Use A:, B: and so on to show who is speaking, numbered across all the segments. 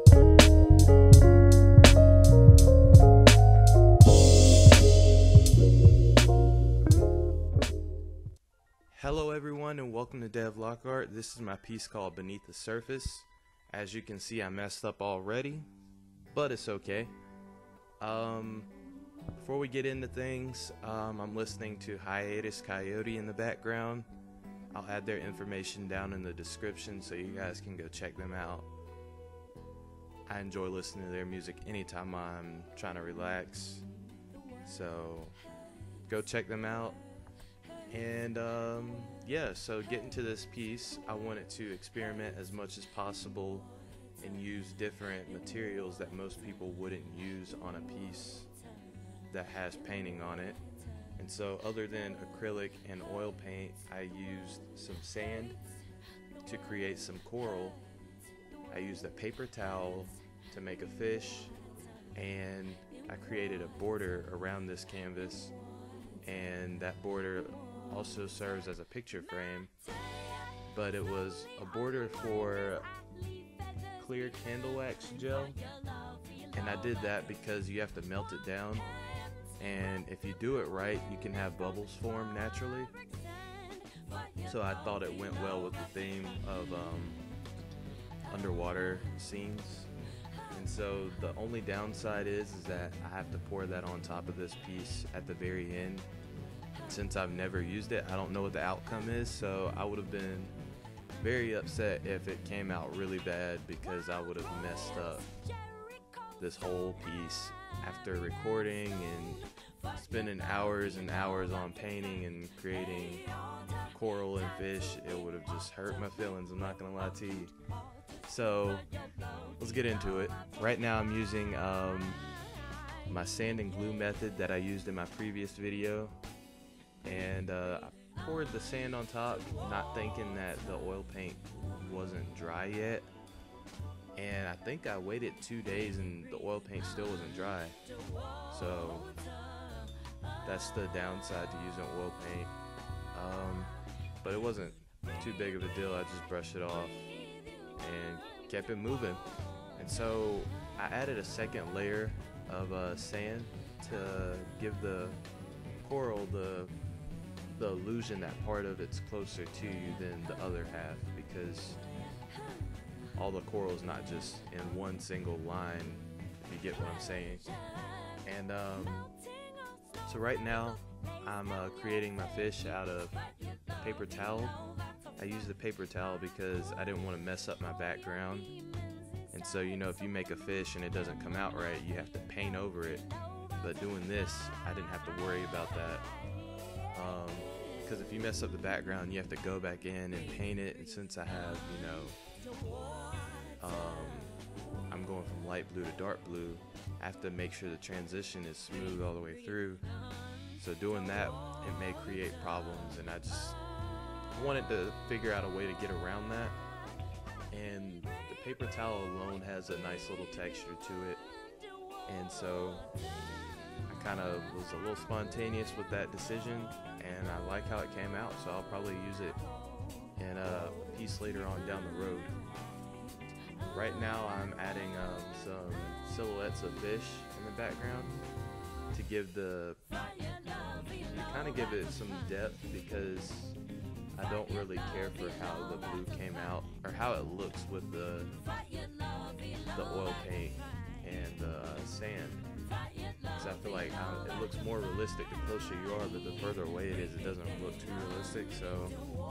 A: Hello everyone and welcome to DevLockArt. This is my piece called Beneath the Surface. As you can see, I messed up already, but it's okay. Before we get into things, I'm listening to Hiatus Coyote in the background. I'll add their information down in the description so you guys can go check them out. I enjoy listening to their music anytime I'm trying to relax, so go check them out. And yeah, so getting to this piece, I wanted to experiment as much as possible and use different materials that most people wouldn't use on a piece that has painting on it. And so other than acrylic and oil paint, I used some sand to create some coral. I used a paper towel to make a fish, and I created a border around this canvas, and that border also serves as a picture frame, but it was a border for clear candle wax gel, and I did that because you have to melt it down, and if you do it right you can have bubbles form naturally. So I thought it went well with the theme of underwater scenes. And so the only downside is that I have to pour that on top of this piece at the very end. Since I've never used it, I don't know what the outcome is, so I would have been very upset if it came out really bad, because I would have messed up this whole piece after recording and spending hours and hours on painting and creating coral and fish. It would have just hurt my feelings, I'm not gonna lie to you. So let's get into it. Right now I'm using my sand and glue method that I used in my previous video. And I poured the sand on top, not thinking that the oil paint wasn't dry yet, and I think I waited 2 days and the oil paint still wasn't dry. So that's the downside to using oil paint, but it wasn't too big of a deal. I just brushed it off and kept it moving. And so I added a second layer of sand to give the coral the illusion that part of it's closer to you than the other half, because all the coral is not just in one single line, if you get what I'm saying. And so right now I'm creating my fish out of a paper towel. I used the paper towel because I didn't want to mess up my background. And so, you know, if you make a fish and it doesn't come out right, you have to paint over it. But doing this, I didn't have to worry about that. Because if you mess up the background, you have to go back in and paint it. And since I have, you know, I'm going from light blue to dark blue, I have to make sure the transition is smooth all the way through. So doing that, it may create problems, and I wanted to figure out a way to get around that. And the paper towel alone has a nice little texture to it, and so I kind of was a little spontaneous with that decision, and I like how it came out, so I'll probably use it in a piece later on down the road. Right now I'm adding some silhouettes of fish in the background to give kind of give it some depth, because I don't really care for how the blue came out or how it looks with the oil paint and the sand. Because I feel like it looks more realistic the closer you are, but the further away it is, it doesn't look too realistic. So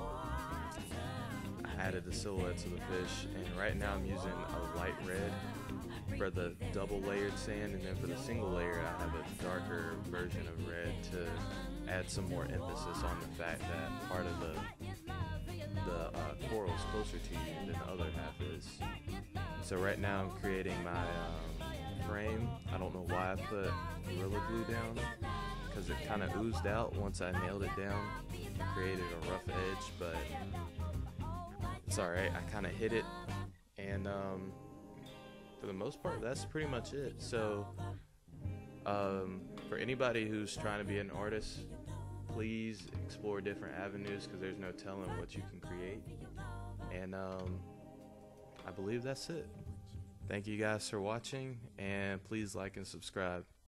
A: I added the silhouettes of the fish, and right now I'm using a light red for the double layered sand, and then for the single layer I have a darker version of red to add some more emphasis on the fact that part of the coral is closer to you than the other half is. So right now I'm creating my frame. I don't know why I put Gorilla Glue down, because it kind of oozed out once I nailed it down, created a rough edge, but it's alright. I kind of hit it, and for the most part that's pretty much it. So for anybody who's trying to be an artist, please explore different avenues, because there's no telling what you can create. And I believe that's it. Thank you guys for watching, and please like and subscribe.